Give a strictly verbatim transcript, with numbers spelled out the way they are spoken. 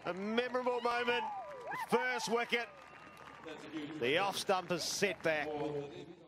A memorable moment. First wicket. The off stump is set back.